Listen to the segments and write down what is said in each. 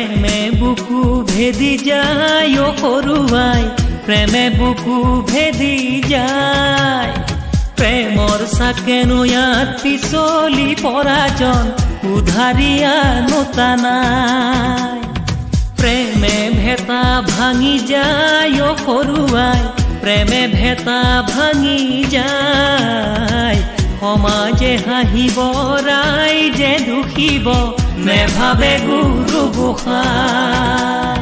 প্ৰেমে বুকু ভেদি যায় অ সৰুৱাই প্ৰেমে বুকু ভেদি যায় প্ৰেমৰ চাকে নয়াত পিছলি পৰাজন উধাৰিয়া নতা নাই প্ৰেমে ভেটা ভাঙি যায় অ সৰুৱাই প্ৰেমে ভেটা ভাঙি যায় সমাজে হাঁহিব ৰাইজে দুখিব নেভাবে গুৰু গোসাঁই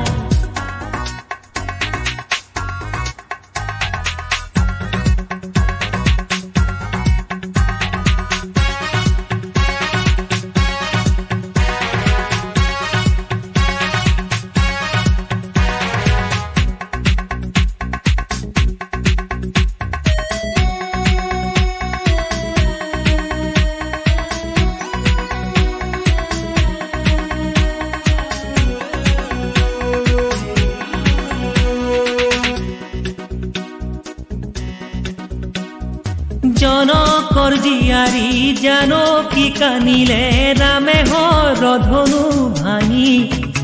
জনকৰ জীয়াৰী জানকী কানিলে ৰামে হৰধনু ভাঙি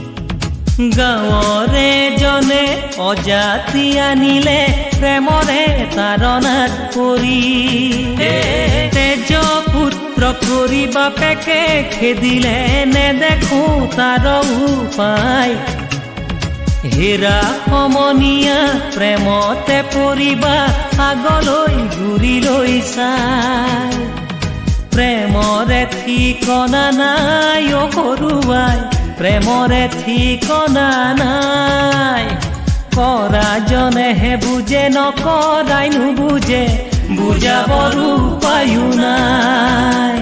গাঁৱৰে জনে অজাতি আনিলে প্ৰেমৰে তাৰণাত পৰি তেজ পুত্ৰ কৰি বাপেকে খেদিলে নেদেখো তাৰ উপায় হেৰা সমনীয়া প্ৰেমতে পৰিবা আগলৈ ঘূৰি লৈ চাই প্ৰেমৰে ঠিকনা নাই অ সৰুৱাই প্ৰেমৰে ঠিকনা নাই কৰাজনেহে বুজে নকৰাই নুবুজে বুজাবৰ উপায়ো নাই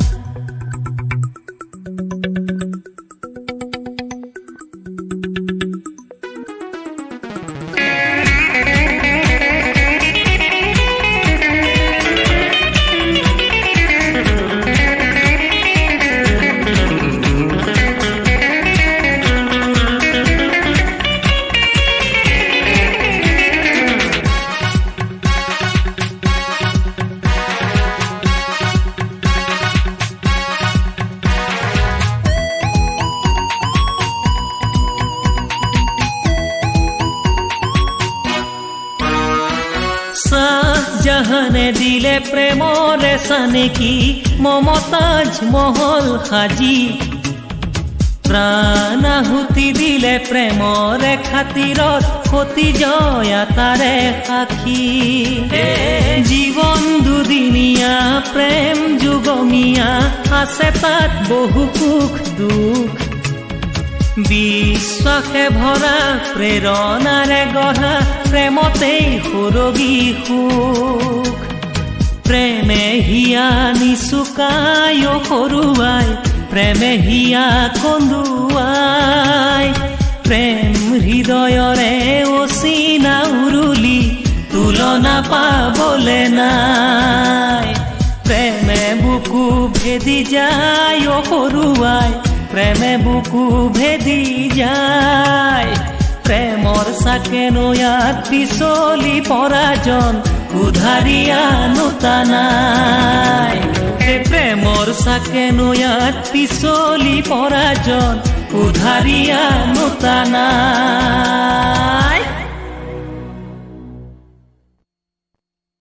জাহানে দিলে প্ৰেমৰে চানেকি মমতাজ মহল সাজি প্ৰাণ আহুতি দিলে প্ৰেমৰে খাতিৰত সতী জয়া তাৰে সাক্ষী জীৱন দুদিনীয়া প্ৰেম যুগমীয়া আছে তাত বহু সুখ দুখ বিশ্বাসে ভৰা প্ৰেৰণাৰে গঢ়া প্ৰেমতেই সুৰগী সুখ প্ৰেমে হিয়া নিচুকাই অ সৰুৱাই প্ৰেমে হিয়া কন্দুৱাই প্ৰেম হৃদয়ৰে অচিনা উৰুলি তুলনা পাবলে নাই প্ৰেমে বুকু ভেদি যায় অ সৰুৱাই প্ৰেমে বুকু ভেদি যায় প্ৰেমৰ চাকে নয়াত পিছলি পৰাজন উধাৰিয়া নতা নাই প্ৰেমৰ চাকে নয়াত পিছলি পৰাজন উধাৰিয়া নতা নাই